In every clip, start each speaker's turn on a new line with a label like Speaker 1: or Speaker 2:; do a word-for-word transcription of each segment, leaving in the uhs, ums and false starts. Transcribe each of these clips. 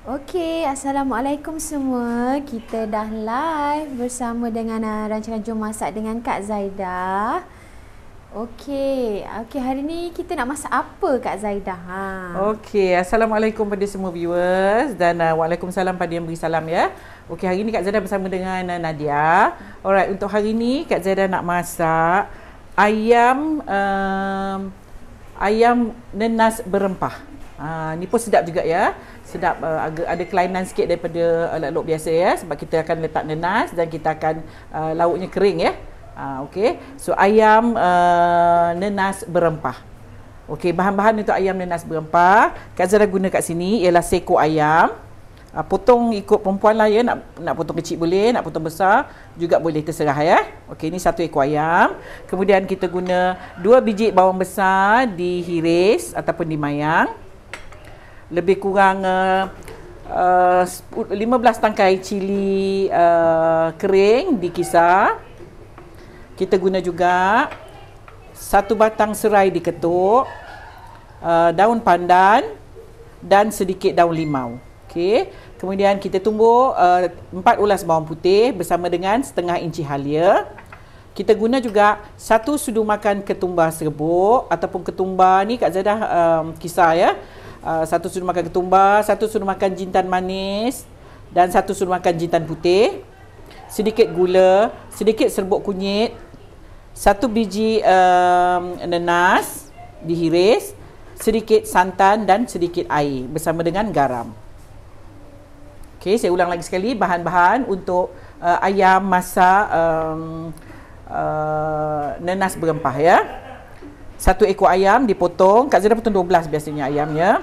Speaker 1: Okey, Assalamualaikum semua. Kita dah live bersama dengan uh, rancangan Jom Masak dengan Kak Zaidah. Okey, okey hari ni kita nak masak apa Kak Zaidah? Ha.
Speaker 2: Okey, Assalamualaikum pada semua viewers dan uh, Waalaikumsalam pada yang beri salam ya. Okey, hari ni Kak Zaidah bersama dengan uh, Nadia. Alright, untuk hari ni Kak Zaidah nak masak ayam um, ayam nenas berempah. Ha, ni pun sedap juga ya. Sedap, uh, agak ada kelainan sikit daripada uh, lauk biasa ya, sebab kita akan letak nenas dan kita akan uh, lauknya kering ya. Uh, Okey, so ayam uh, nenas berempah. Okey, bahan-bahan untuk ayam nenas berempah Kak Zaidah guna kat sini ialah seekor ayam. Uh, potong ikut perempuan lah ya, nak nak potong kecil boleh, nak potong besar juga boleh, terserah ya. Okey, ni satu ekor ayam. Kemudian kita guna dua biji bawang besar dihiris ataupun dimayang. Lebih kurang uh, uh, lima belas tangkai cili uh, kering dikisar. Kita guna juga satu batang serai diketuk, uh, daun pandan dan sedikit daun limau. Okey. Kemudian kita tumbuk uh, empat ulas bawang putih bersama dengan setengah inci halia. Kita guna juga satu sudu makan ketumbar serbuk ataupun ketumbar ni Kak Zaidah um, kisar ya. Uh, satu sudu makan ketumbar, satu sudu makan jintan manis dan satu sudu makan jintan putih, sedikit gula, sedikit serbuk kunyit, satu biji um, nenas dihiris, sedikit santan dan sedikit air bersama dengan garam. Okey, saya ulang lagi sekali bahan-bahan untuk uh, ayam masak um, uh, nenas berempah ya. Satu ekor ayam dipotong. Kak Zaidah potong dua belas biasanya ayamnya.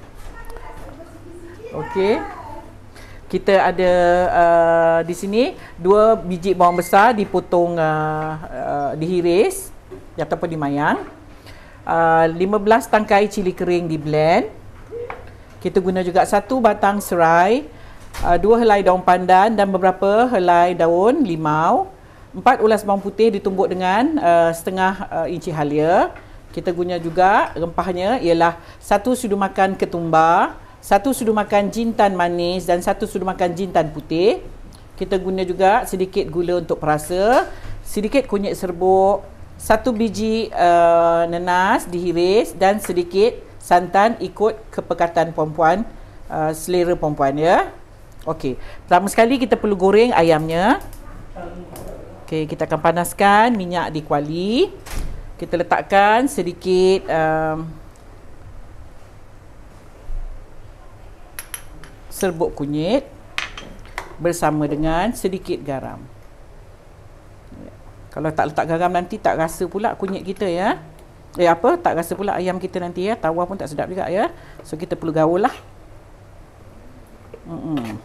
Speaker 2: Okey. Kita ada uh, di sini dua biji bawang besar dipotong uh, uh, dihiris ataupun dimayang. Uh, lima belas tangkai cili kering di blend. Kita guna juga satu batang serai, uh, dua helai daun pandan dan beberapa helai daun limau. Empat ulas bawang putih ditumbuk dengan uh, setengah uh, inci halia. Kita guna juga rempahnya ialah satu sudu makan ketumbar, satu sudu makan jintan manis dan satu sudu makan jintan putih. Kita guna juga sedikit gula untuk perasa, sedikit kunyit serbuk, satu biji uh, nenas dihiris dan sedikit santan ikut kepekatan perempuan, uh, selera perempuan ya. Okey, pertama sekali kita perlu goreng ayamnya. Okey, kita akan panaskan minyak di kuali. Kita letakkan sedikit um, serbuk kunyit bersama dengan sedikit garam. Kalau tak letak garam nanti tak rasa pula kunyit kita ya. Eh apa? Tak rasa pula ayam kita nanti ya. Tawar pun tak sedap juga ya. So kita perlu gaul lah. Mm-mm.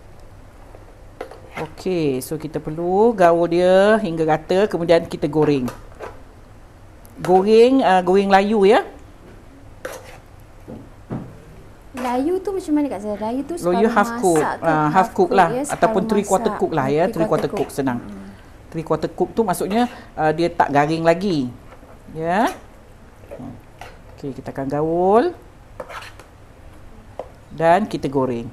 Speaker 2: Okey, so kita perlu gaul dia hingga rata, kemudian kita goreng. Goreng, uh, goreng layu ya.
Speaker 1: Layu tu macam mana Kak Zaidah? Layu tu
Speaker 2: Layu half cook,
Speaker 1: masak ke?
Speaker 2: uh, half cook lah
Speaker 1: ya,
Speaker 2: ataupun three quarter cook lah ya, three quarter cook senang.
Speaker 1: Hmm.
Speaker 2: Three quarter cook tu maksudnya uh, dia tak garing lagi. Ya. Okey, kita akan gaul. Dan kita goreng.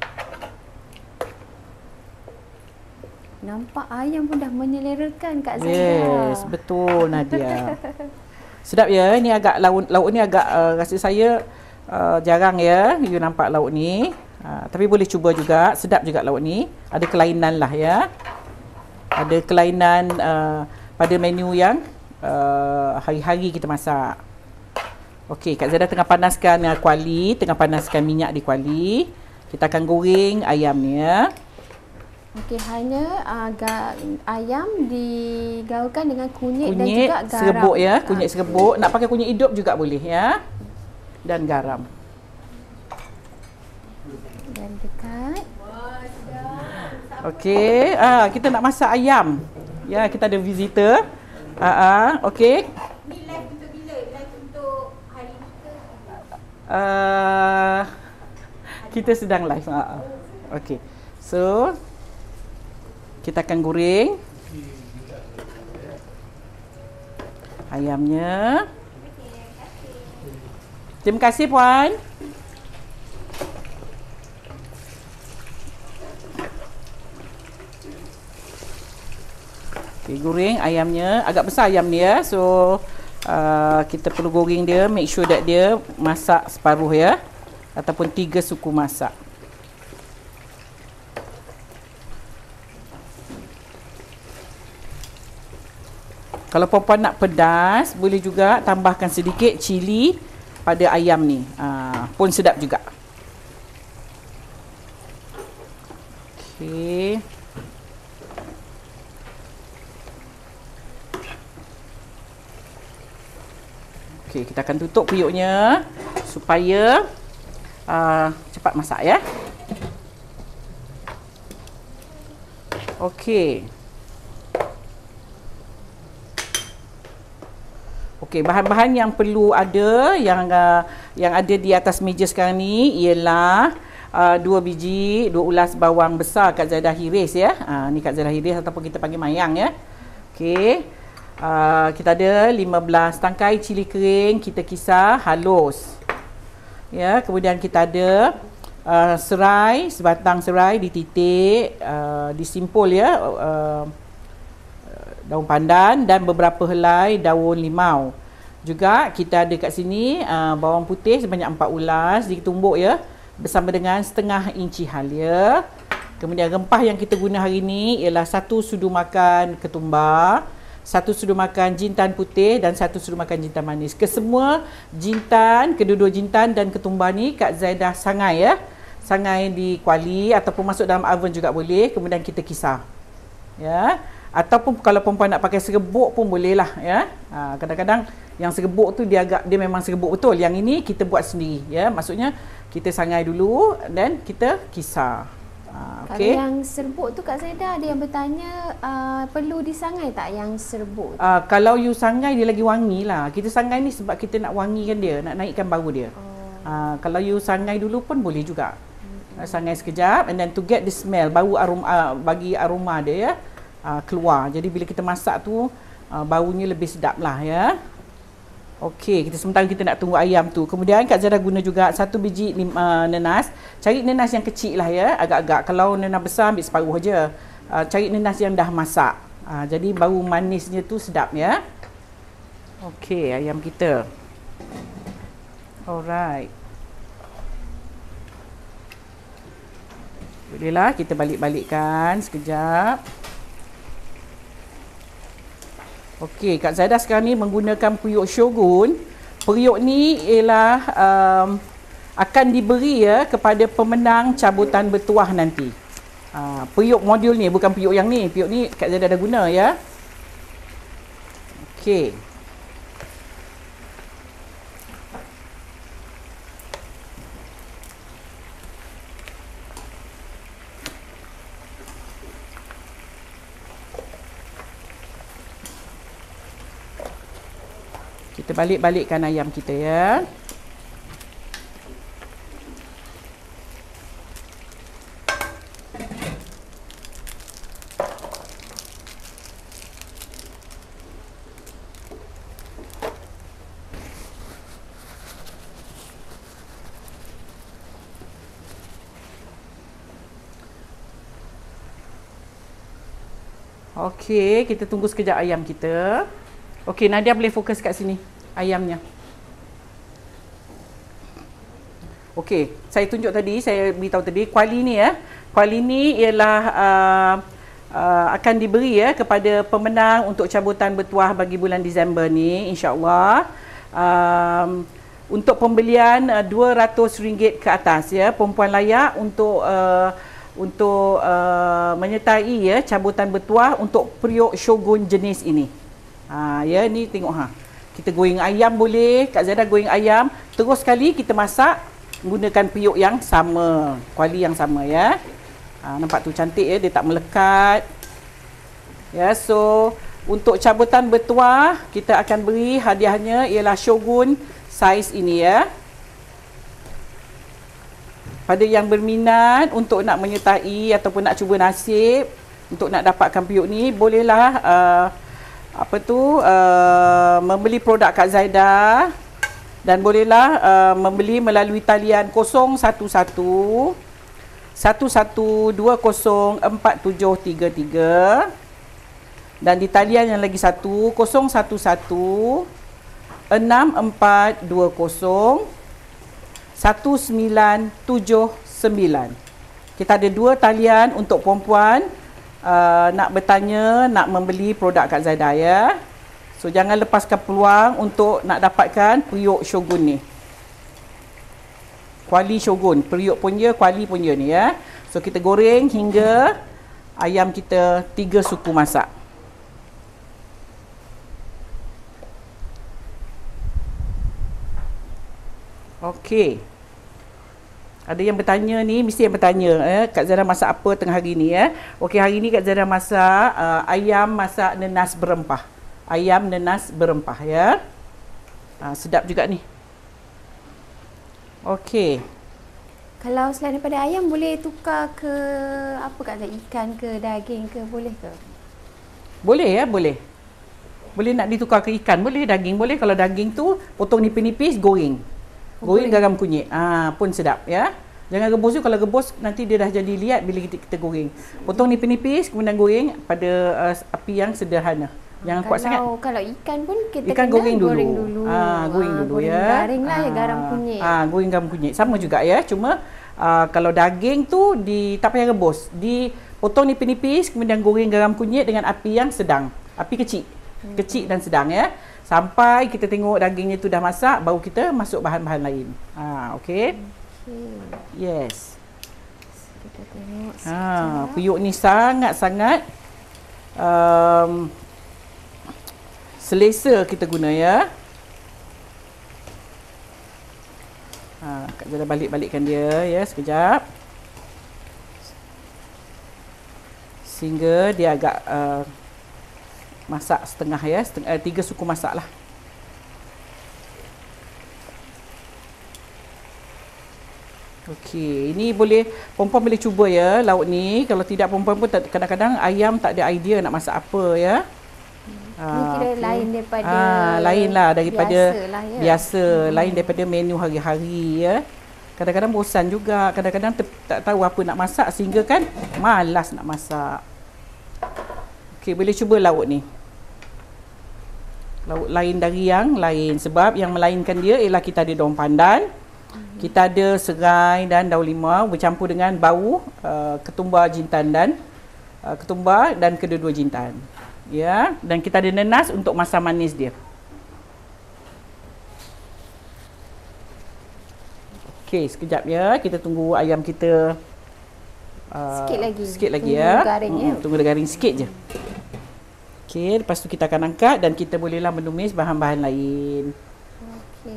Speaker 1: Nampak ayam pun dah menyelerakan Kak Zaidah.
Speaker 2: Yes, betul Nadia. Sedap ya. Ini agak lauk lauk ni agak uh, rasa saya uh, jarang ya you nampak lauk ni. Uh, tapi boleh cuba juga. Sedap juga lauk ni. Ada kelainan lah ya. Ada kelainan uh, pada menu yang uh, hari-hari kita masak. Okey, Kak Zaidah tengah panaskan uh, kuali, tengah panaskan minyak di kuali. Kita akan goreng ayamnya.
Speaker 1: Okey, hanya agak ayam digaulkan dengan kunyit,
Speaker 2: kunyit
Speaker 1: dan juga garam.
Speaker 2: Serbuk ya, kunyit serbuk. Nak pakai kunyit hidup juga boleh ya. Dan garam.
Speaker 1: Dan dekat.
Speaker 2: Okey, ah kita nak masak ayam. Ya, kita ada visitor. Ah ah, okey.
Speaker 3: Ni live untuk bila? Live untuk hari ni ke?
Speaker 2: Uh, kita sedang live. Ah. Okey. So kita akan goreng ayamnya. Terima kasih puan. Okay, goreng ayamnya. Agak besar ayam dia. So, uh, kita perlu goreng dia. Make sure that dia masak separuh ya. Ataupun tiga suku masak. Kalau perempuan nak pedas, boleh juga tambahkan sedikit cili pada ayam ni. Uh, pun sedap juga. Okey. Okey, kita akan tutup periuknya supaya uh, cepat masak ya. Okey. Okey, bahan-bahan yang perlu ada yang uh, yang ada di atas meja sekarang ni ialah uh, dua biji, dua ulas bawang besar Kak Zaidah hiris ya. Uh, ni Kak Zaidah hiris ataupun kita panggil mayang ya. Okey. Uh, kita ada lima belas tangkai cili kering, kita kisar halus. Ya, kemudian kita ada uh, serai, sebatang serai dititik, uh, disimpul ya. Uh, daun pandan dan beberapa helai daun limau. Juga kita ada kat sini uh, bawang putih sebanyak empat ulas ditumbuk ya bersama dengan setengah inci halia. Kemudian rempah yang kita guna hari ini ialah satu sudu makan ketumbar, satu sudu makan jintan putih dan satu sudu makan jintan manis. Kesemua jintan, kedua-dua jintan dan ketumbar ni Kak Zaidah sangai ya. Sangai di kuali ataupun masuk dalam oven juga boleh. Kemudian kita kisar. Ya. Ataupun kalau perempuan nak pakai serbuk pun boleh lah ya. Ha, kadang-kadang yang serbuk tu dia agak dia memang serbuk betul. Yang ini kita buat sendiri ya. Maksudnya kita sangai dulu dan kita kisar. Ha, okay.
Speaker 1: Kalau yang serbuk tu Kak Zaidah ada yang bertanya uh, perlu disangai tak yang serbuk tu?
Speaker 2: Uh, kalau you sangai dia lagi wangi lah. Kita sangai ni sebab kita nak wangikan dia, nak naikkan bau dia. Oh. Uh, kalau you sangai dulu pun boleh juga. Hmm. Sangai sekejap and then to get the smell, bau aroma, uh, bagi aroma dia ya. Uh, keluar. Jadi bila kita masak tu uh, baunya lebih sedap lah ya. Okey, kita sementara kita nak tunggu ayam tu. Kemudian Kak Zaidah guna juga satu biji uh, nenas. Cari nenas yang kecil lah ya, agak-agak. Kalau nenas besar ambil separuh aja. Uh, cari nenas yang dah masak. Uh, jadi bau manisnya tu sedap ya. Okey, ayam kita. Alright. Bolehlah kita balik-balikkan sekejap. Okey, Kak Zaidah sekarang ni menggunakan periuk shogun. Periuk ni ialah um, akan diberi ya kepada pemenang cabutan bertuah nanti. Uh, periuk modul ni, bukan periuk yang ni. Periuk ni Kak Zaidah dah guna ya. Okey. Kita balik-balikkan ayam kita ya. Okey, kita tunggu sekejap ayam kita. Okey, Nadia boleh fokus kat sini ayamnya. Okey, saya tunjuk tadi, saya beritahu tadi kuali ni ya. Kuali ni ialah uh, uh, akan diberi ya kepada pemenang untuk cabutan bertuah bagi bulan Disember ni, insya-Allah. Um, untuk pembelian uh, dua ratus ringgit ke atas ya, perempuan layak untuk uh, untuk uh, menyertai ya cabutan bertuah untuk periuk shogun jenis ini. Ha, ya, ni tengok ha. Kita goreng ayam boleh, Kak Zaidah goreng ayam, terus sekali kita masak menggunakan periuk yang sama, kuali yang sama ya. Ha, nampak tu cantik ya, dia tak melekat. Ya, so untuk cabutan bertuah kita akan beri hadiahnya ialah shogun saiz ini ya. Pada yang berminat untuk nak menyertai ataupun nak cuba nasib untuk nak dapatkan periuk ni, bolehlah uh, apa tu uh, membeli produk Kak Zaidah dan bolehlah uh, membeli melalui talian kosong satu satu satu satu dua kosong empat tujuh tiga tiga Dan di talian yang lagi satu, kosong satu satu enam empat dua kosong satu sembilan tujuh sembilan. Kita ada dua talian untuk perempuan uh, nak bertanya, nak membeli produk Kak Zaidah ya. So jangan lepaskan peluang untuk nak dapatkan periuk Shogun ni. Kuali Shogun, periuk pun dia, kuali pun dia ni ya. So kita goreng hingga ayam kita tiga suku masak. Okey. Ada yang bertanya ni, mesti yang bertanya eh, Kak Zaidah masak apa tengah hari ni ya. Okey, hari ni Kak Zaidah masak uh, ayam masak nenas berempah. Ayam nenas berempah ya. Uh, sedap juga ni. Okey.
Speaker 1: Kalau selain daripada ayam, boleh tukar ke apa Kak Zaidah? Ikan ke, daging ke, boleh ke?
Speaker 2: Boleh ya, boleh. Boleh nak ditukar ke ikan, boleh, daging boleh. Kalau daging tu potong nipis-nipis, goreng. Goreng garam kunyit. Ah, pun sedap ya. Jangan rebus tu, kalau rebus nanti dia dah jadi liat bila kita, kita goreng. Potong nipis-nipis kemudian goreng pada uh, api yang sederhana. Jangan
Speaker 1: kalau,
Speaker 2: kuat sangat.
Speaker 1: Kalau ikan pun kita
Speaker 2: ikan
Speaker 1: kena
Speaker 2: goreng dulu.
Speaker 1: Goreng dulu.
Speaker 2: Ah, goreng
Speaker 1: ah,
Speaker 2: dulu
Speaker 1: goreng
Speaker 2: ya.
Speaker 1: Garing lah
Speaker 2: ah,
Speaker 1: ya garam kunyit.
Speaker 2: Ah, goreng garam kunyit. Sama juga ya. Cuma uh, kalau daging tu di tak payah rebus. Dipotong nipis-nipis kemudian goreng garam kunyit dengan api yang sedang. Api kecil. Hmm. Kecil dan sedang ya. Sampai kita tengok dagingnya tu dah masak, baru kita masuk bahan-bahan lain. Ha, okey. Okay. Yes.
Speaker 1: Kita tengok
Speaker 2: ha, periuk ni sangat-sangat um, selesa kita guna ya. Ha, Kak Zaidah balik-balikkan dia ya sekejap. Sehingga dia agak uh, masak setengah ya, setengah, eh, tiga suku masak lah. Okey, ini boleh, perempuan boleh cuba ya lauk ni. Kalau tidak perempuan pun kadang-kadang ayam tak ada idea nak masak apa ya.
Speaker 1: Ini hmm. kira okay. lain daripada
Speaker 2: ah, lain lah daripada
Speaker 1: biasa, lah, ya?
Speaker 2: biasa hmm. lain daripada menu hari-hari ya. Kadang-kadang bosan juga, kadang-kadang tak tahu apa nak masak sehingga kan malas nak masak. Okey, boleh cuba lauk ni. Lauk lain dari yang lain. Sebab yang melainkan dia ialah kita ada daun pandan, mm-hmm. kita ada serai dan daun limau bercampur dengan bau uh, ketumbar jintan dan uh, ketumbar dan kedua-dua jintan. Ya, dan kita ada nenas untuk masam manis dia. Okey, sekejap ya. Kita tunggu ayam kita uh,
Speaker 1: sikit lagi.
Speaker 2: Sikit lagi
Speaker 1: tunggu
Speaker 2: ya.
Speaker 1: Garing,
Speaker 2: hmm,
Speaker 1: ya.
Speaker 2: Tunggu dia garing sikit je. Okey, lepas tu kita akan angkat dan kita bolehlah menumis bahan-bahan lain.
Speaker 1: Okey.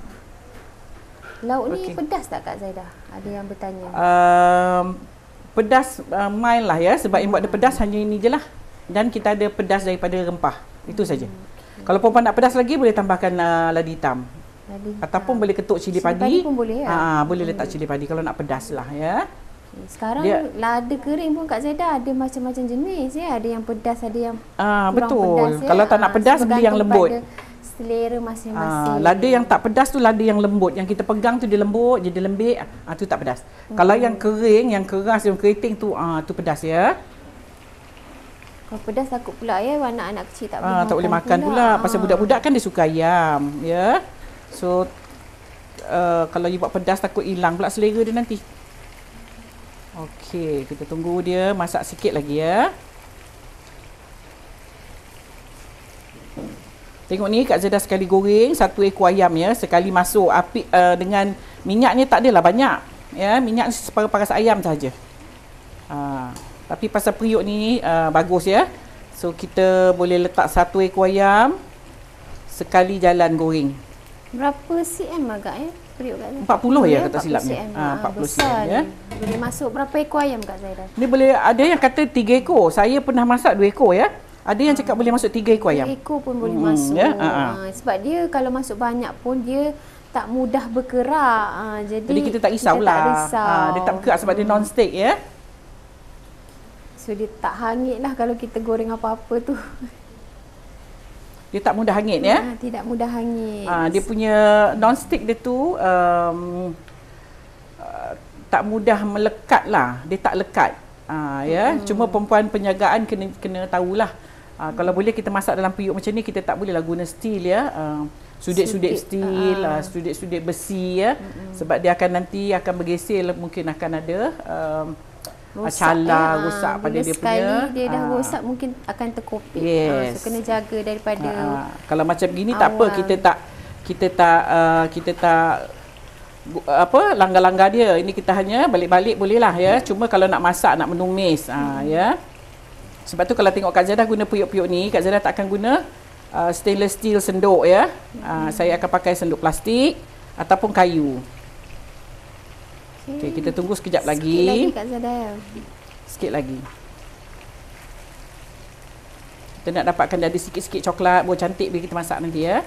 Speaker 1: Lauk ni okay. pedas tak Kak Zaidah? Ada yang bertanya.
Speaker 2: Um, pedas uh, mild lah ya. Sebab yang buat dia pedas hanya ini je lah. Dan kita ada pedas daripada rempah. Itu saja. Okay. Kalau perempuan nak pedas lagi, boleh tambahkan uh, ladi hitam. Ladi hitam. Ataupun boleh ketuk cili, cili padi. padi
Speaker 1: pun boleh ya?
Speaker 2: Uh, boleh letak cili padi kalau nak pedas lah ya.
Speaker 1: Sekarang dia, lada kering pun Kak Zaidah ada macam-macam jenis ya. Ada yang pedas, ada yang
Speaker 2: ah,
Speaker 1: kurang
Speaker 2: betul.
Speaker 1: pedas ya.
Speaker 2: Kalau tak nak pedas, beli yang lembut.
Speaker 1: Selera masing-masing.
Speaker 2: Ah, lada yang tak pedas tu lada yang lembut. Yang kita pegang tu dia lembut, jadi lembik. Ah, tu tak pedas. Hmm. Kalau yang kering, yang keras, yang keriting tu, ah, tu pedas ya.
Speaker 1: Kalau pedas takut pula ya anak-anak kecil tak boleh
Speaker 2: ah,
Speaker 1: makan.
Speaker 2: Tak boleh makan pula. pula. Pasal budak-budak kan dia suka ayam, ya. So uh, kalau you buat pedas takut hilang pula selera dia nanti. Okey, kita tunggu dia masak sikit lagi ya. Tengok ni Kak Zaidah sekali goreng satu ekor ayam ya, sekali masuk api uh, dengan minyaknya tak adalah banyak ya, minyak separuh paras ayam saja. Uh, tapi pasal periuk ni uh, bagus ya. So kita boleh letak satu ekor ayam sekali jalan goreng.
Speaker 1: Berapa cm agak ya? Periuk Kak Zaidah?
Speaker 2: empat puluh ya kata silapnya.
Speaker 1: Ah, empat puluh cm ya. Boleh masuk berapa ekor ayam Kak Zaidah?
Speaker 2: Ni boleh, ada yang kata tiga ekor. Saya pernah masak dua ekor ya. Ada yang cakap boleh masuk tiga ekor ayam.
Speaker 1: tiga ekor pun boleh
Speaker 2: hmm,
Speaker 1: masuk.
Speaker 2: Ya? Ha,
Speaker 1: ha. Sebab dia kalau masuk banyak pun dia tak mudah berkerak. Ha, jadi,
Speaker 2: jadi kita tak risaulah.
Speaker 1: Kita tak risau.
Speaker 2: Ha, dia tak berkerak sebab hmm. dia non-stick ya.
Speaker 1: So dia tak hangit lah kalau kita goreng apa-apa tu.
Speaker 2: Dia tak mudah hangit ya.
Speaker 1: Ha, tidak mudah hangit.
Speaker 2: Ha, dia punya non-stick dia tu um, uh, tak mudah melekat lah. Dia tak lekat. Ha, ya. Hmm. Cuma perempuan penjagaan kena kena tahulah Uh, kalau boleh kita masak dalam periuk macam ni, kita tak bolehlah guna steel ya. Uh, sudut-sudut steel, uh, sudut-sudut besi ya. Mm-hmm. Sebab dia akan nanti akan bergeser, mungkin akan ada um, rosak, cala eh, rosak pada dia
Speaker 1: sekali
Speaker 2: punya.
Speaker 1: Dia dah
Speaker 2: uh,
Speaker 1: rosak mungkin akan terkopek.
Speaker 2: Yes.
Speaker 1: Uh, so kena jaga daripada
Speaker 2: uh, kalau macam begini awal. Tak apa, kita tak kita tak uh, kita tak apa langgar-langgar dia. Ini kita hanya balik-balik bolehlah ya. Cuma kalau nak masak, nak menumis uh, ya. Sebab tu kalau tengok Kak Zaidah guna periuk-periuk ni, Kak Zaidah tak akan guna uh, stainless steel senduk ya. Uh, hmm. Saya akan pakai senduk plastik ataupun kayu. Okey, okay, kita tunggu sekejap
Speaker 1: sikit
Speaker 2: lagi.
Speaker 1: lagi Kak Zaidah.
Speaker 2: Sikit lagi. Kita nak dapatkan jadi sikit-sikit coklat, bau cantik bila kita masak nanti ya.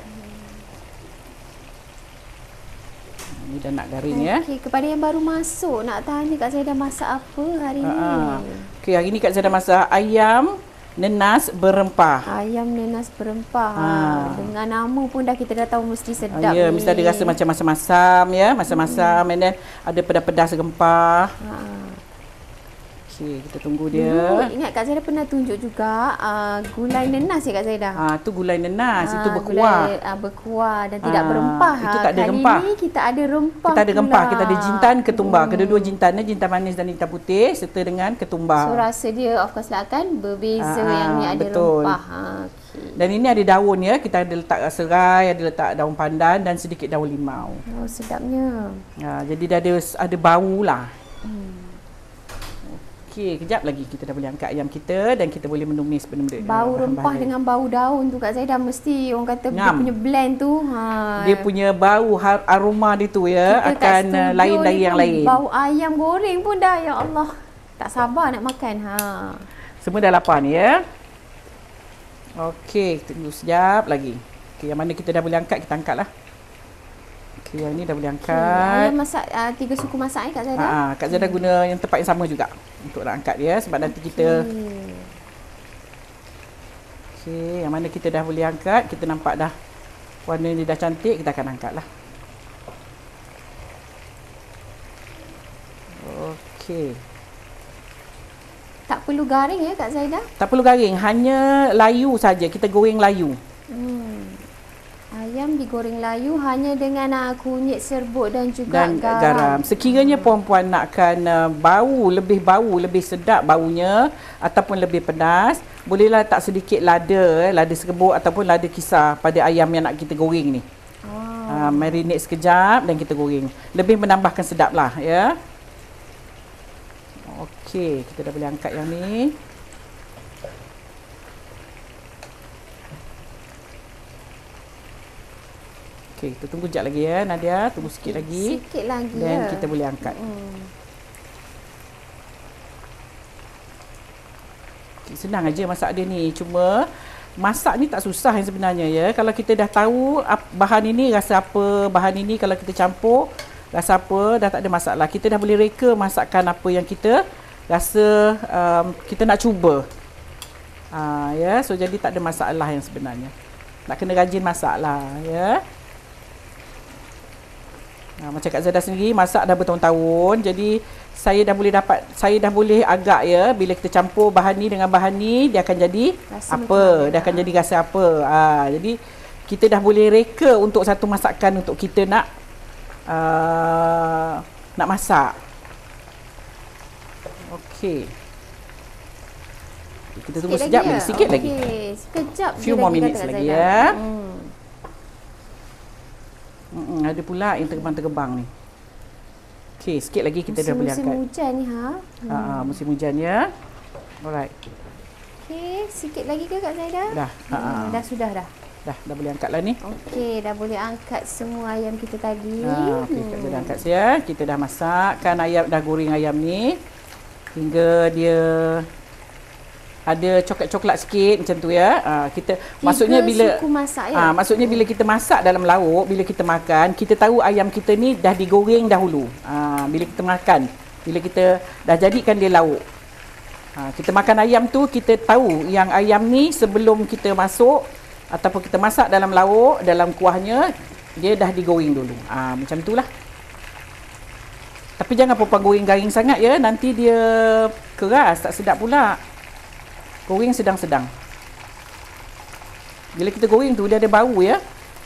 Speaker 2: Ini dah nak garing okay, ya.
Speaker 1: Okey, kepada yang baru masuk, nak tanya Kak Zaidah masak apa hari ni?
Speaker 2: Uh, Okey, hari ni Kak Zaidah masak ayam nenas berempah.
Speaker 1: Ayam nenas berempah. Ha. Dengan nama pun dah kita dah tahu mesti sedap.
Speaker 2: Uh, ya,
Speaker 1: ni.
Speaker 2: mesti ada rasa macam masam-masam ya, masam-masam hmm. and then ada pedas-pedas rempah. Ha. Okey, kita tunggu dia.
Speaker 1: Dulu, ingat Kak Zaidah pernah tunjuk juga uh, gulai nenas ya Kak Zaidah?
Speaker 2: Ah, tu gulai nenas,
Speaker 1: uh,
Speaker 2: itu berkuah.
Speaker 1: Gulai, uh, berkuah dan tidak uh, berempah.
Speaker 2: Itu tak ada
Speaker 1: Kali
Speaker 2: rempah.
Speaker 1: Kali ni kita ada rempah.
Speaker 2: Kita ada
Speaker 1: pula.
Speaker 2: rempah, kita ada jintan, ketumbar.
Speaker 1: Hmm.
Speaker 2: Kedua-dua jintannya, jintan manis dan jintan putih serta dengan ketumbar.
Speaker 1: So rasa dia of course lah akan berbeza.
Speaker 2: uh,
Speaker 1: yang ni ada
Speaker 2: betul.
Speaker 1: rempah. Ha, okay.
Speaker 2: Dan ini ada daun ya, kita ada letak serai, ada letak daun pandan dan sedikit daun limau.
Speaker 1: Oh, sedapnya.
Speaker 2: Ha, jadi dah ada ada bau lah.
Speaker 1: Hmm.
Speaker 2: Okey, kejap lagi kita dah boleh angkat ayam kita dan kita boleh menumis benda-benda.
Speaker 1: Bau rempah dengan bau daun tu Kak Zaidah mesti orang kata dia punya blend tu. Ha.
Speaker 2: Dia punya bau aroma dia tu ya kita akan lain dari yang lain.
Speaker 1: Bau ayam goreng pun dah, ya Allah. Tak sabar nak makan. Ha.
Speaker 2: Semua dah lapar ni ya. Okey, tunggu sekejap lagi. Okey, yang mana kita dah boleh angkat, kita angkatlah. Okey, yang ni dah boleh angkat. Okay.
Speaker 1: Ayam masak uh, tiga suku masak eh Kak Zaidah?
Speaker 2: Ha, Kak Zaidah hmm. guna yang tempat yang sama juga untuk nak angkat dia sebab nanti kita Okey, okay, yang mana kita dah boleh angkat, kita nampak dah warna dia dah cantik, kita akan angkatlah. Okey.
Speaker 1: Tak perlu garing ya Kak Zaidah?
Speaker 2: Tak perlu garing, hanya layu saja. Kita goreng layu.
Speaker 1: Hmm. Ayam digoreng layu hanya dengan uh, kunyit serbuk dan juga
Speaker 2: dan
Speaker 1: garam.
Speaker 2: garam. Sekiranya puan-puan nakkan uh, bau, lebih bau, lebih sedap baunya ataupun lebih pedas, bolehlah tak sedikit lada, eh, lada serbuk ataupun lada kisar pada ayam yang nak kita goreng ni. Oh. Uh, marinate sekejap dan kita goreng. Lebih menambahkan sedap lah ya. Okey, kita dah boleh angkat yang ni. Okey, kita tunggu sekejap lagi ya Nadia, tunggu sikit lagi.
Speaker 1: Sikit lagi
Speaker 2: dan
Speaker 1: ya.
Speaker 2: kita boleh angkat. Hmm. Okay, senang aja masak dia ni. Cuma masak ni tak susah yang sebenarnya ya. Kalau kita dah tahu bahan ini rasa apa, bahan ini kalau kita campur rasa apa, dah tak ada masalah. Kita dah boleh reka masakan apa yang kita rasa um, kita nak cuba. Ha, ya, so jadi tak ada masalah yang sebenarnya. Nak kena rajin masak lah ya. Ha, macam Kak Zaidah sendiri masak dah bertahun-tahun, jadi saya dah boleh dapat, saya dah boleh agak ya, bila kita campur bahan ni dengan bahan ni, dia akan jadi rasa apa, dia akan jadi rasa apa. Ha, jadi kita dah boleh reka untuk satu masakan untuk kita nak uh, nak masak. Okey. Kita tunggu sekejap lagi, sikit lagi.
Speaker 1: Okey, sekejap
Speaker 2: few more minutes lagi ya. Hmm.
Speaker 1: Hmm,
Speaker 2: ada pula yang terbang-terbang ni. Okey, sikit lagi kita
Speaker 1: musim,
Speaker 2: dah boleh angkat.
Speaker 1: Musim hujan ni ha.
Speaker 2: Hmm. Ha, musim hujan ya. Alright.
Speaker 1: Okey, sikit lagi ke Kak Zaidah?
Speaker 2: Dah. Ha,
Speaker 1: hmm, dah sudah dah.
Speaker 2: Dah, dah boleh angkat lah ni.
Speaker 1: Okey, dah boleh angkat semua ayam kita tadi.
Speaker 2: Ha, okey, hmm. Kak Zaidah angkat saya. Kita dah masakkan ayam, dah goreng ayam ni hingga dia ada coklat-coklat sikit macam tu ya. Ha, kita Tiga maksudnya bila
Speaker 1: suku masak ya.
Speaker 2: Ha, maksudnya bila kita masak dalam lauk, bila kita makan, kita tahu ayam kita ni dah digoreng dahulu. Ha, bila kita makan, bila kita dah jadikan dia lauk. Ha, kita makan ayam tu, kita tahu yang ayam ni sebelum kita masuk ataupun kita masak dalam lauk, dalam kuahnya, dia dah digoreng dulu. Ha, macam itulah. Tapi jangan puan-puan goreng garing sangat ya, nanti dia keras, tak sedap pula. Goreng sedang-sedang. Bila kita goreng tu dia ada bau ya.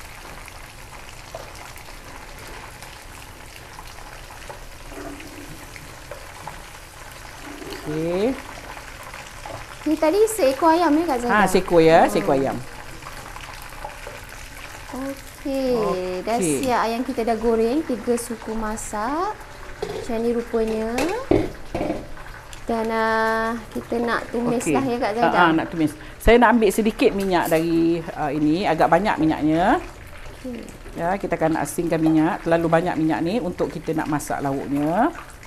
Speaker 2: Okey.
Speaker 1: Ni tadi seekor ayam ni Kak Zaidah?
Speaker 2: Ha, seekor ya, hmm. seekor ayam.
Speaker 1: Okey,
Speaker 2: Okey.
Speaker 1: dah siap ayam kita dah goreng, tiga suku masak. Macam ni rupanya. Dan uh, kita nak tumis
Speaker 2: okay.
Speaker 1: lah ya Kak Zaidah.
Speaker 2: Ha, ha, nak tumis. Saya nak ambil sedikit minyak dari uh, ini, agak banyak minyaknya.
Speaker 1: Okay.
Speaker 2: Ya, kita akan asingkan minyak, terlalu banyak minyak ni untuk kita nak masak lauknya.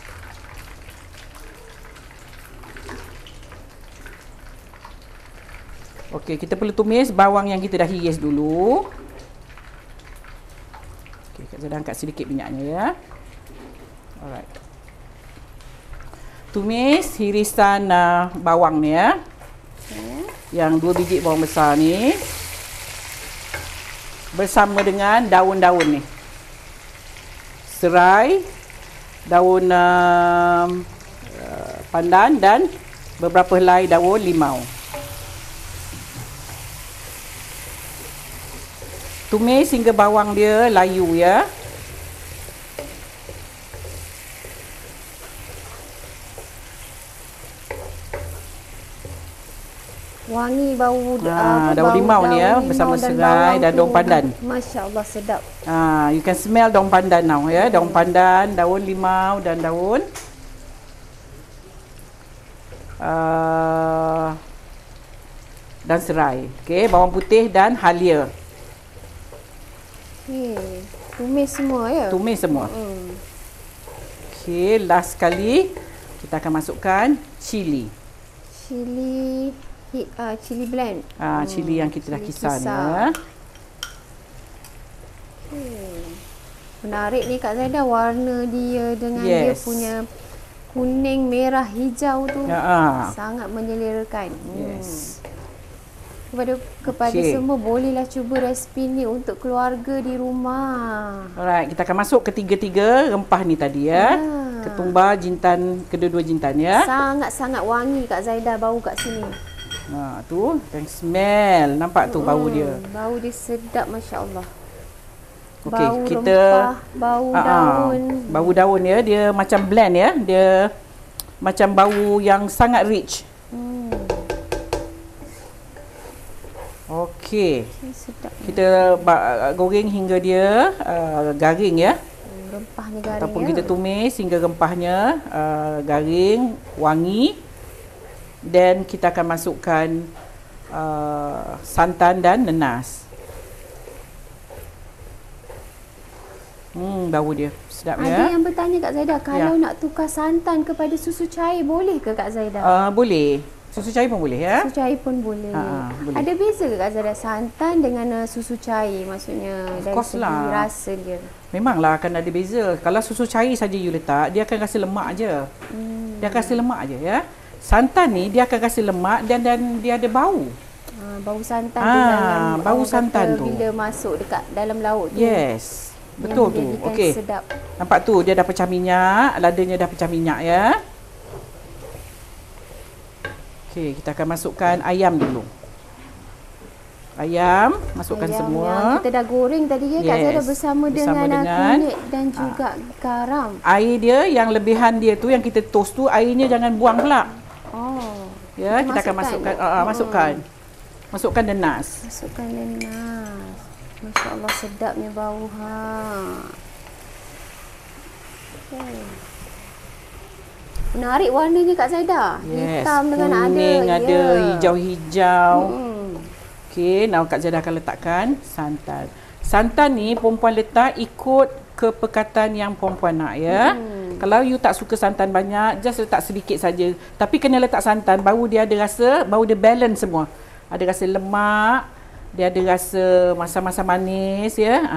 Speaker 2: Okey, kita perlu tumis bawang yang kita dah hiris dulu. Okey, Kak Zaidah angkat sedikit minyaknya ya. Alright. Tumis hirisan uh, bawang ni ya. Okay. Yang dua biji bawang besar ni. Bersama dengan daun-daun ni. Serai, daun uh, uh, pandan dan beberapa helai daun limau. Tumis hingga bawang dia layu ya.
Speaker 1: Wangi bau
Speaker 2: ha,
Speaker 1: uh,
Speaker 2: daun limau ni ya bersama serai dan daun pandan.
Speaker 1: Masya-Allah sedap.
Speaker 2: Ha, you can smell daun pandan now ya. Daun pandan, daun limau dan daun uh, dan serai. Okey, bawang putih dan halia.
Speaker 1: Okay. Tumis semua ya?
Speaker 2: Tumis semua.
Speaker 1: Hmm.
Speaker 2: Okey, last sekali kita akan masukkan cili.
Speaker 1: Cili, uh, cili blend.
Speaker 2: Ah, hmm. cili yang kita dah kisar ni ya.
Speaker 1: Okay. Menarik ni Kak Zaidah, warna dia dengan yes. dia punya kuning, merah, hijau tu.
Speaker 2: Ya, ah.
Speaker 1: sangat menyelerakan.
Speaker 2: Yes.
Speaker 1: Hmm. Kepada kepada okay. semua bolehlah cuba resipi ni untuk keluarga di rumah.
Speaker 2: Alright, kita akan masuk ketiga-tiga rempah ni tadi ya. ya. Ketumbar, jintan, kedua-dua jintan ya.
Speaker 1: Sangat-sangat wangi Kak Zaidah bau kat sini.
Speaker 2: Ha, tu, dan smell. Nampak tu hmm, bau dia.
Speaker 1: Bau dia sedap masya-Allah.
Speaker 2: Okey,
Speaker 1: bau
Speaker 2: kita
Speaker 1: rempah, bau
Speaker 2: aa,
Speaker 1: daun.
Speaker 2: Bau daun ya, dia macam blend ya. Dia macam bau yang sangat rich. Hmm. Okey. Sedap. Kita goreng hingga dia uh, garing ya.
Speaker 1: Rempahnya garing.
Speaker 2: Ataupun
Speaker 1: ya.
Speaker 2: kita tumis hingga rempahnya uh, garing, wangi. Dan kita akan masukkan uh, santan dan nenas. Hmm, bau dia sedap
Speaker 1: Ada
Speaker 2: ya.
Speaker 1: Ada yang bertanya Kak Zaidah, kalau
Speaker 2: ya.
Speaker 1: nak tukar santan kepada susu cair boleh ke Kak Zaidah?
Speaker 2: Uh, boleh. Susu cair pun boleh ya?
Speaker 1: Susu cair pun boleh. Ha, boleh. Ada beza ke Kak Zaidah santan dengan uh, susu cair? Maksudnya of dari segi lah. rasa dia.
Speaker 2: Memanglah akan ada beza. Kalau susu cair saja you letak, dia akan rasa lemak aje. Hmm. Dia akan rasa lemak aje ya. Santan ni dia akan rasa lemak dan dan dia ada bau.
Speaker 1: Ha, bau santan
Speaker 2: ha,
Speaker 1: tu yang
Speaker 2: bau santan tu
Speaker 1: bila masuk dekat dalam lauk tu.
Speaker 2: Yes. Betul tu. Okey.
Speaker 1: Sedap.
Speaker 2: Nampak tu dia dah pecah minyak, ladanya dah pecah minyak ya. Okey, kita akan masukkan ayam dulu. Ayam, masukkan ayam semua.
Speaker 1: Yang kita dah goreng tadi ya, yes. Kak Zaidah bersama, bersama dengan, dengan kunyit dan juga aa, garam.
Speaker 2: Air dia yang lebihan dia tu yang kita toast tu, airnya jangan buang pula.
Speaker 1: Oh.
Speaker 2: Ya, kita, kita akan masukkan aa, hmm. masukkan. Masukkan nenas.
Speaker 1: Masukkan nenas. Masya-Allah sedapnya bau ha. Okay. Menarik warnanya Kak Zaidah.
Speaker 2: Yes.
Speaker 1: Hitam dengan ada,
Speaker 2: kuning ada, yeah. hijau-hijau. Hmm. Okey, now Kak Zaidah akan letakkan santan. Santan ni perempuan letak ikut kepekatan yang perempuan nak ya. Hmm. Kalau you tak suka santan banyak, just letak sedikit saja. Tapi kena letak santan baru dia ada rasa, baru dia balance semua. Ada rasa lemak, dia ada rasa masam-masam manis ya. Ha.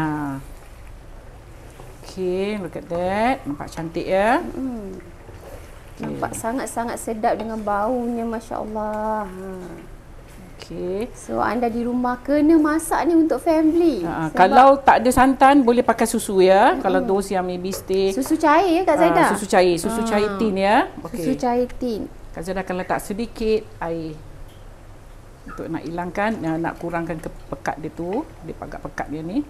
Speaker 2: Okey, look at that. Nampak cantik ya. Hmm.
Speaker 1: Okay. Nampak sangat-sangat sedap dengan baunya masya-Allah. Ha.
Speaker 2: Okey.
Speaker 1: So anda di rumah kena masak ni untuk family.
Speaker 2: Ha, kalau tak ada santan boleh pakai susu ya. Hmm. Kalau those yang maybe stay
Speaker 1: susu cair ya Kak Zaidah.
Speaker 2: Ha, susu cair, susu ha. cair tin ya.
Speaker 1: Okay. Susu cair tin.
Speaker 2: Kak Zaidah akan letak sedikit air. Untuk nak hilangkan, nak kurangkan ke pekat dia tu, dia agak pekat dia ni.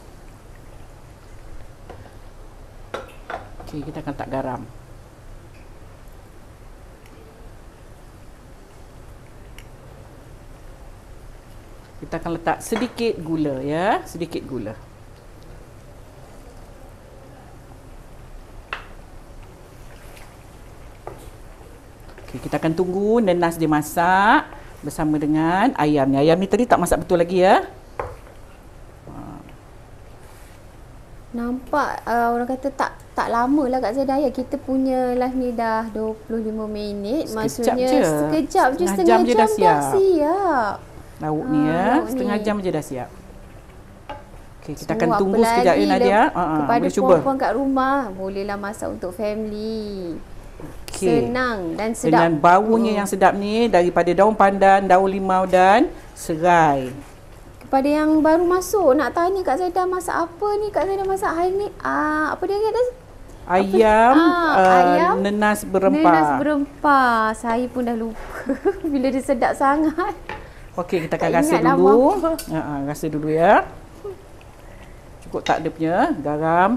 Speaker 2: Okey, kita akan letak garam. Kita akan letak sedikit gula ya, sedikit gula. Okey, kita akan tunggu nenas dia masak bersama dengan ayam ni. Ayam ni tadi tak masak betul lagi ya.
Speaker 1: Nampak uh, orang kata tak tak lama lah Kak Zaidah ya. Kita punya live ni dah dua puluh lima minit.
Speaker 2: Sekejap
Speaker 1: Maksudnya
Speaker 2: je.
Speaker 1: sekejap je,
Speaker 2: Setengah
Speaker 1: setengah
Speaker 2: jam
Speaker 1: jam,
Speaker 2: je
Speaker 1: jam
Speaker 2: dah
Speaker 1: dah
Speaker 2: siap.
Speaker 1: siap.
Speaker 2: Lauk
Speaker 1: Ah,
Speaker 2: ni ya,
Speaker 1: lauk
Speaker 2: setengah
Speaker 1: ni.
Speaker 2: jam je dah siap. Okey, kita
Speaker 1: So,
Speaker 2: akan
Speaker 1: apa
Speaker 2: tunggu sekejap ya
Speaker 1: lagi
Speaker 2: Nadia.
Speaker 1: le-
Speaker 2: Ha,
Speaker 1: Kepada
Speaker 2: boleh cuba.
Speaker 1: puan-puan kat rumah, bolehlah masak untuk family.
Speaker 2: Okey.
Speaker 1: Senang dan sedap.
Speaker 2: Dengan baunya yang sedap ni daripada daun pandan, daun limau dan serai.
Speaker 1: Kepada yang baru masuk, nak tanya Kak Zaidah masak apa ni? Kak Zaidah masak hari ni, ah, apa dia kata?
Speaker 2: Ayam,
Speaker 1: Ah,
Speaker 2: uh,
Speaker 1: ayam,
Speaker 2: nenas berempah.
Speaker 1: Nenas berempah. Saya pun dah lupa bila dia sedap sangat.
Speaker 2: Okey, kita akan
Speaker 1: Tak
Speaker 2: rasa
Speaker 1: ingat nama
Speaker 2: dulu.
Speaker 1: apa.
Speaker 2: Ha, ha, rasa dulu ya. Cukup tak dia punya garam.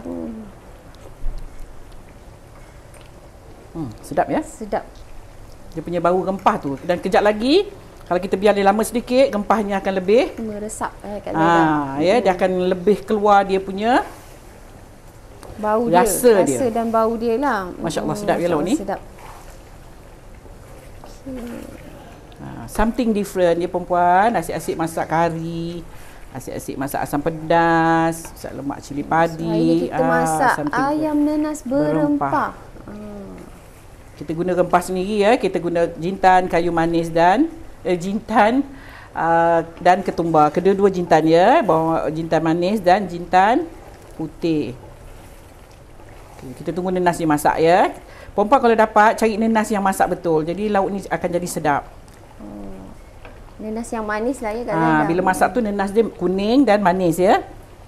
Speaker 2: Hmm, sedap ya.
Speaker 1: Sedap.
Speaker 2: Dia punya bau rempah tu. Dan kejap lagi, kalau kita biar dia lama sedikit, rempahnya akan lebih
Speaker 1: Meresap eh, Kak Zaidah.
Speaker 2: ah, ya, dia akan lebih keluar dia punya
Speaker 1: Bau dia,
Speaker 2: rasa dia.
Speaker 1: rasa dan bau dia lah.
Speaker 2: Masya Allah,
Speaker 1: Hmm,
Speaker 2: sedap ya lauk ni.
Speaker 1: Sedap.
Speaker 2: ah, something different ya perempuan. Asyik-asyik masak kari, asyik-asyik masak asam pedas, masak lemak cili padi.
Speaker 1: Hari ni kita
Speaker 2: ah,
Speaker 1: masak
Speaker 2: something
Speaker 1: ayam nenas berempah.
Speaker 2: berempah. Kita guna rempah sendiri ya. Kita guna jintan, kayu manis dan eh, jintan uh, dan ketumbar. Kedua-dua jintan ya. Bawang jintan manis dan jintan putih. Okay, kita tunggu nenas dia masak ya. Perempuan kalau dapat cari nenas yang masak betul. Jadi lauk ni akan jadi sedap.
Speaker 1: Oh. Nenas yang manis lah ya Kak
Speaker 2: Ha,
Speaker 1: Zaidah.
Speaker 2: bila masak tu nenas dia kuning dan manis ya.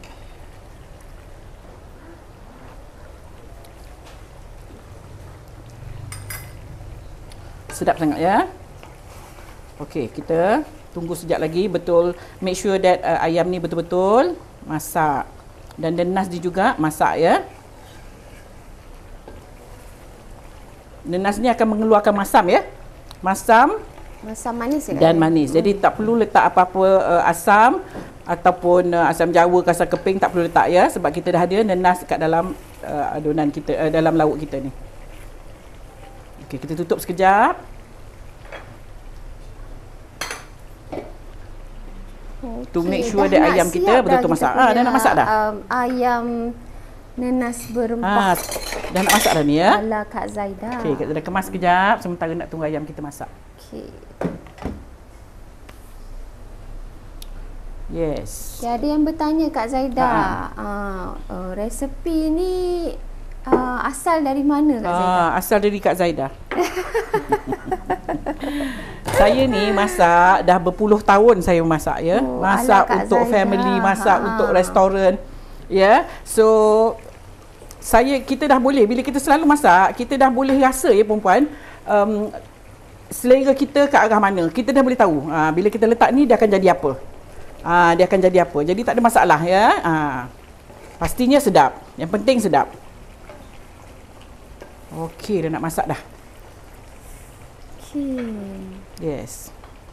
Speaker 2: Sedap sangat ya. Okey, kita tunggu sekejap lagi betul, make sure that uh, ayam ni betul-betul masak. Dan nenas dia juga masak ya. Nenas ni akan mengeluarkan masam ya. Masam
Speaker 1: Masam manis ya Kak
Speaker 2: dan
Speaker 1: Zaidah?
Speaker 2: manis. Jadi tak perlu letak apa-apa uh, asam ataupun uh, asam jawa ke asam keping, tak perlu letak ya, sebab kita dah ada nenas kat dalam uh, adunan kita, uh, dalam lauk kita ni. Okey, kita tutup sekejap. To make sure that ayam kita betul-betul masak. Ah, dah nak masak dah.
Speaker 1: Um, ayam nenas berempah.
Speaker 2: Ah, dah nak masak dah ni ya.
Speaker 1: Ala Kak Zaidah.
Speaker 2: Okey, kita dah kemas sekejap sementara nak tunggu ayam kita masak.
Speaker 1: Okey.
Speaker 2: Yes.
Speaker 1: Okay, ada yang bertanya Kak Zaidah, uh, uh, resepi ni uh, asal dari mana Kak Zaidah?
Speaker 2: Ah, asal dari Kak Zaidah. Saya ni masak dah berpuluh tahun saya masak ya.
Speaker 1: Oh,
Speaker 2: Masak
Speaker 1: ala Kak
Speaker 2: untuk
Speaker 1: Zaidah.
Speaker 2: family, masak
Speaker 1: Ha.
Speaker 2: untuk restoran. Ya. So saya kita dah boleh bila kita selalu masak, kita dah boleh rasa ya perempuan, um, selera kita ke arah mana. Kita dah boleh tahu. Ha, bila kita letak ni dia akan jadi apa. Ha, dia akan jadi apa. Jadi tak ada masalah ya. Ha. Pastinya sedap. Yang penting sedap. Okey, dah nak masak dah.
Speaker 1: Okay.
Speaker 2: Yes.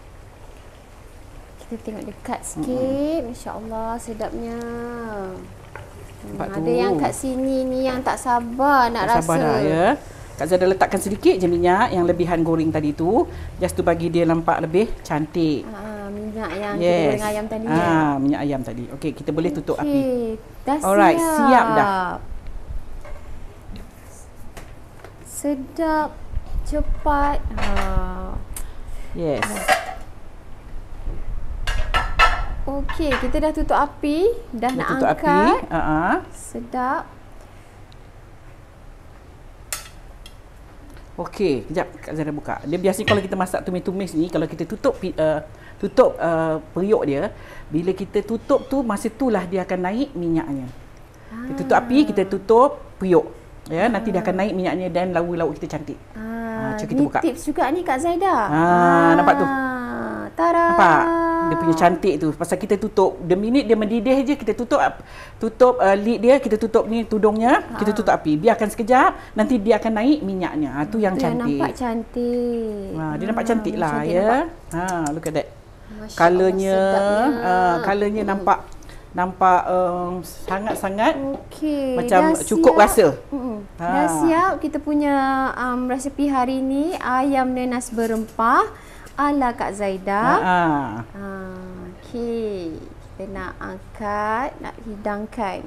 Speaker 1: Kita tengok dekat sikit. Masya-Allah sedapnya. Hmm,
Speaker 2: Nampak
Speaker 1: ada
Speaker 2: tu.
Speaker 1: yang kat sini ni yang tak sabar nak
Speaker 2: Tak
Speaker 1: rasa.
Speaker 2: sabar dah ya. Kak Zada letakkan sedikit je minyak yang lebihan goreng tadi tu. Just tu bagi dia nampak lebih cantik.
Speaker 1: Ha, minyak yang kita
Speaker 2: Yes.
Speaker 1: goreng ayam tadi.
Speaker 2: Ah, minyak ayam tadi. Okey, kita boleh tutup api.
Speaker 1: Okey, dah
Speaker 2: Alright,
Speaker 1: siap.
Speaker 2: siap dah.
Speaker 1: Sedap, cepat. Ha.
Speaker 2: Yes.
Speaker 1: Okey, kita dah tutup api, dah
Speaker 2: Dah
Speaker 1: nak
Speaker 2: tutup api.
Speaker 1: angkat.
Speaker 2: Ha ah.
Speaker 1: Sedap.
Speaker 2: Okey, kejap Kak Zara buka. Dia biasanya kalau kita masak tumis-tumis ni, kalau kita tutup uh, tutup uh, periuk dia, bila kita tutup tu masa itulah dia akan naik minyaknya. Kita tutup api, kita tutup periuk. Ya, nanti dia akan naik minyaknya dan lauk-lauk kita cantik.
Speaker 1: Ah,
Speaker 2: Ah, cuba kita
Speaker 1: ni
Speaker 2: buka.
Speaker 1: tips juga ni Kak Zaidah.
Speaker 2: Ah, nampak tu?
Speaker 1: Tada.
Speaker 2: Nampak? Dia punya cantik tu. Pasal kita tutup. The minute dia mendidih je, kita tutup tutup uh, lid dia, kita tutup ni tudungnya, ha. kita tutup api. Biarkan sekejap, nanti dia akan naik minyaknya. Ha, tu yang
Speaker 1: tu
Speaker 2: cantik.
Speaker 1: Yang nampak cantik.
Speaker 2: Ha, dia
Speaker 1: ha,
Speaker 2: nampak cantik lah
Speaker 1: cantik
Speaker 2: ya.
Speaker 1: Nampak.
Speaker 2: Ha, look at that.
Speaker 1: Colornya,
Speaker 2: uh, colornya hmm. nampak nampak um, sangat-sangat
Speaker 1: okey.
Speaker 2: Macam
Speaker 1: dah
Speaker 2: cukup
Speaker 1: siap.
Speaker 2: rasa.
Speaker 1: Hmm.
Speaker 2: Ha.
Speaker 1: Dah siap kita punya um, resepi hari ni, ayam nenas berempah ala Kak Zaida.
Speaker 2: Ha. ha.
Speaker 1: Ha, okey. Kita nak angkat, nak hidangkan.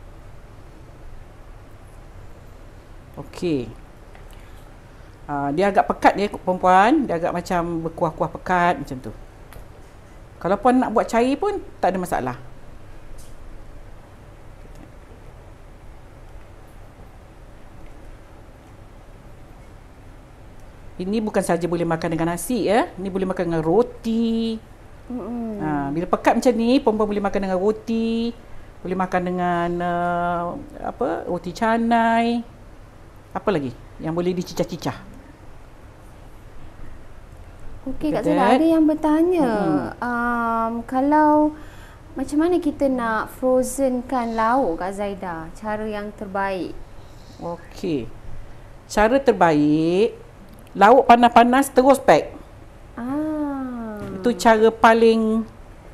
Speaker 2: Okey. Uh, dia agak pekat dia perempuan, dia agak macam berkuah-kuah pekat macam tu. Kalau puan nak buat cair pun tak ada masalah. Ini bukan saja boleh makan dengan nasi ya, ini boleh makan dengan roti. Mm-hmm. Ha, bila pekat macam ni, perempuan boleh makan dengan roti, boleh makan dengan uh, apa, roti canai. Apa lagi yang boleh dicicah-cicah?
Speaker 1: Okey, Kak Zaida, ada yang bertanya, hmm. um, kalau macam mana kita nak frozenkan lauk, Kak Zaida? Cara yang terbaik.
Speaker 2: Okey. Cara terbaik, lauk panas-panas terus pack.
Speaker 1: Ah.
Speaker 2: Itu cara paling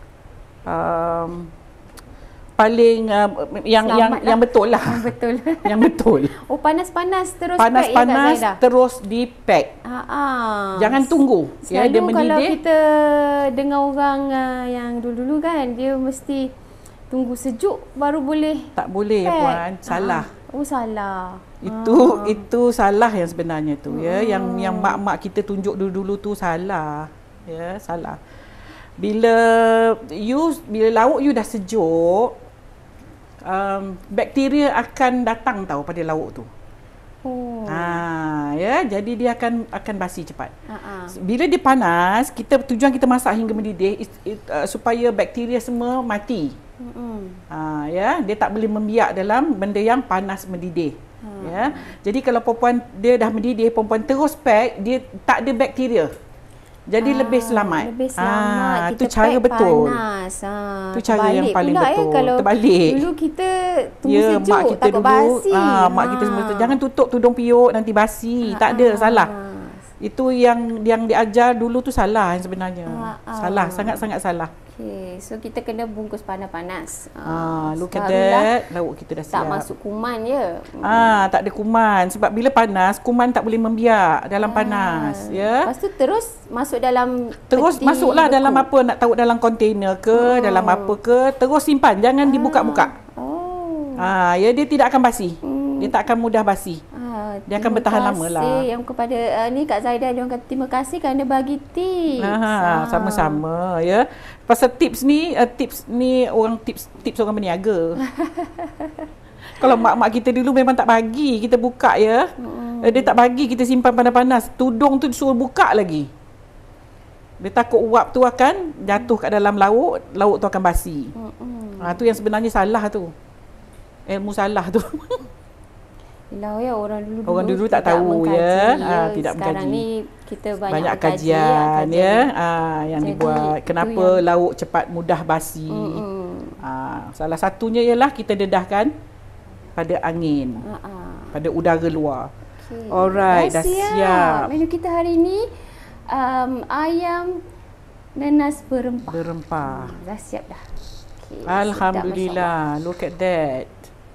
Speaker 2: um, paling uh, yang Selamat yang lah. yang betul lah.
Speaker 1: Yang betul.
Speaker 2: Yang betul.
Speaker 1: Oh, panas-panas terus
Speaker 2: panas,
Speaker 1: pack ya,
Speaker 2: panas
Speaker 1: Kak Zaida?
Speaker 2: terus di pack.
Speaker 1: Ah, ah.
Speaker 2: Jangan tunggu.
Speaker 1: Selalu
Speaker 2: ya, dia mendidih.
Speaker 1: Kalau kita dengar orang uh, yang dulu-dulu kan, dia mesti tunggu sejuk baru boleh.
Speaker 2: Tak boleh
Speaker 1: pack.
Speaker 2: puan, salah.
Speaker 1: Ah. Oh, salah.
Speaker 2: Itu ah. itu salah yang sebenarnya tu ya.
Speaker 1: Hmm.
Speaker 2: Yang yang mak-mak kita tunjuk dulu-dulu tu salah. Ya, salah. Bila you bila lauk you dah sejuk, um, bakteria akan datang tahu pada lauk tu.
Speaker 1: Oh.
Speaker 2: Ha, ya, jadi dia akan akan basi cepat.
Speaker 1: Uh-uh.
Speaker 2: Bila dia panas, kita tujuan kita masak hingga mendidih it, it, uh, supaya bakteria semua mati. Uh-uh. Ha, ya, dia tak boleh membiak dalam benda yang panas mendidih. Uh-huh. Ya. Jadi kalau perempuan dia dah mendidih, perempuan terus pack, dia tak ada bakteria. Jadi ah, lebih selamat.
Speaker 1: Lebih selamat.
Speaker 2: Ah,
Speaker 1: kita
Speaker 2: tu cara betul.
Speaker 1: Panas. Ah,
Speaker 2: tu cara yang paling pula, betul.
Speaker 1: Eh, kalau
Speaker 2: terbalik.
Speaker 1: Dulu kita tunggu
Speaker 2: ya,
Speaker 1: sejuk,
Speaker 2: mak kita
Speaker 1: takut
Speaker 2: dulu,
Speaker 1: basi.
Speaker 2: Ah, mak
Speaker 1: ah.
Speaker 2: kita semua tu, jangan tutup tudung piuk nanti basi. Ah, tak ada, ah. salah. Itu yang yang diajar dulu tu salah sebenarnya. Ah, ah. Salah, sangat-sangat salah.
Speaker 1: Okay, so kita kena bungkus panas-panas.
Speaker 2: Ah, look at that. Lauk kita dah siap.
Speaker 1: Tak masuk kuman je.
Speaker 2: Ah, tak ada kuman. Sebab bila panas, kuman tak boleh membiak dalam ah. panas. Ya.
Speaker 1: Lepas tu terus masuk dalam
Speaker 2: Terus masuklah beku. Dalam apa, nak taruh dalam kontainer ke, oh. dalam apa ke. Terus simpan, jangan ah. dibuka-buka.
Speaker 1: Oh.
Speaker 2: Ah, ya, dia tidak akan basi. Hmm. Dia tak akan mudah basi.
Speaker 1: Ah,
Speaker 2: dia akan bertahan lama lah.
Speaker 1: Terima kasih yang kepada uh, ni Kak Zaida, dia kata terima kasih kerana bagi tips.
Speaker 2: Ah, sama-sama ya. Pasal tips ni, uh, tips ni orang tips tips orang berniaga. Kalau mak-mak kita dulu memang tak bagi kita buka ya. Hmm. Dia tak bagi kita simpan panas-panas. Tudung tu suruh buka lagi. Dia takut uap tu akan jatuh kat dalam lauk, lauk tu akan basi. Hmm. Ah, tu yang sebenarnya salah tu. Ilmu salah tu.
Speaker 1: Yelah ya, orang dulu
Speaker 2: orang dulu tak tahu mengkaji, ya, ya. Ah, tidak
Speaker 1: sekarang
Speaker 2: mengkaji.
Speaker 1: Ni kita banyak,
Speaker 2: banyak
Speaker 1: kajian,
Speaker 2: kajian ya, ya. Ah, yang
Speaker 1: jadi,
Speaker 2: dibuat kenapa yang... lauk cepat mudah basi. Mm-hmm. Ah, salah satunya ialah kita dedahkan pada angin, uh-uh. pada udara luar. Okay. Alright, dah, dah siap. siap.
Speaker 1: Menu kita hari ni um, ayam nenas berempah.
Speaker 2: Berempah.
Speaker 1: Hmm, dah siap dah. Okay,
Speaker 2: Alhamdulillah. Look at that.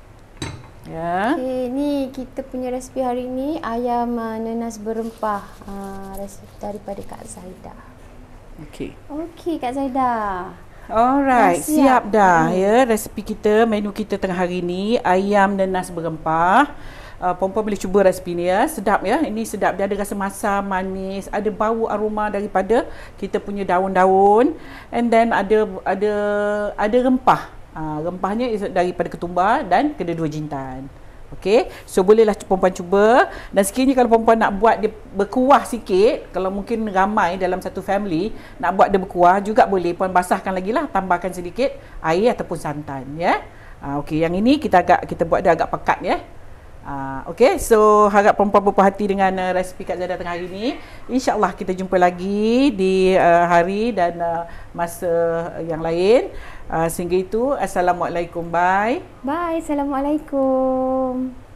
Speaker 2: Ya.
Speaker 1: Okey, ni kita punya resipi hari ni ayam uh, nenas berempah. Uh, resipi daripada Kak Zaida.
Speaker 2: Okey.
Speaker 1: Okey Kak Zaida.
Speaker 2: Alright, dah siap. siap dah hmm. ya resipi kita, menu kita tengah hari ni ayam nenas berempah. Uh, perempuan boleh cuba resipi ni ya. Sedap ya. Ini sedap, dia ada rasa masam, manis, ada bau aroma daripada kita punya daun-daun, and then ada ada ada rempah. Ha, rempahnya daripada ketumbar dan kedua-dua jintan. Okey, so bolehlah perempuan cuba. Dan sekiranya kalau perempuan nak buat dia berkuah sikit, kalau mungkin ramai dalam satu family nak buat dia berkuah juga boleh, puan basahkan lagi lah, tambahkan sedikit air ataupun santan ya. Ha, okey, yang ini kita agak kita buat dia agak pekat ya. Uh, okay, so harap perempuan berpuas hati dengan uh, resipi Kak Zaidah tengah hari ni. InsyaAllah kita jumpa lagi di uh, hari dan uh, masa yang lain. Uh, sehingga itu, Assalamualaikum. Bye.
Speaker 1: Bye. Assalamualaikum.